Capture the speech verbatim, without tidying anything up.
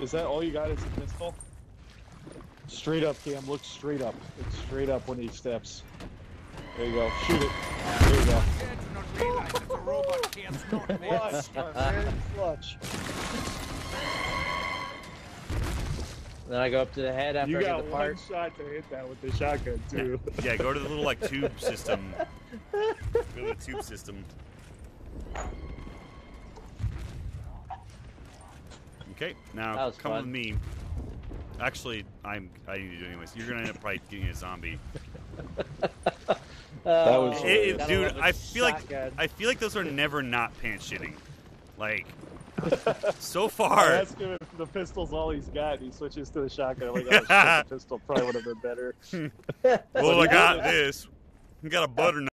Is that all you got is a pistol? Straight up, Cam. Look straight up. Look straight up when he steps. There you go. Shoot it. There you go. Clutch, my man. Clutch. Then I go up to the head after You I got get the one part. shot to hit that with the shotgun, too. Yeah, go to the little, like, tube system. Go to the tube system. Okay, now was come fun. with me. Actually, I'm. I need to do it anyways. You're gonna end up probably getting a zombie. Uh, That was- It- it- gotta dude, love a I feel shotgun. like I feel like those are never not pants shitting. Like, so I far. asked him if the pistol's all he's got, and he switches to the shotgun. I'm like, oh, shit, the pistol probably would have been better. Well, I got this. I got a butter knife.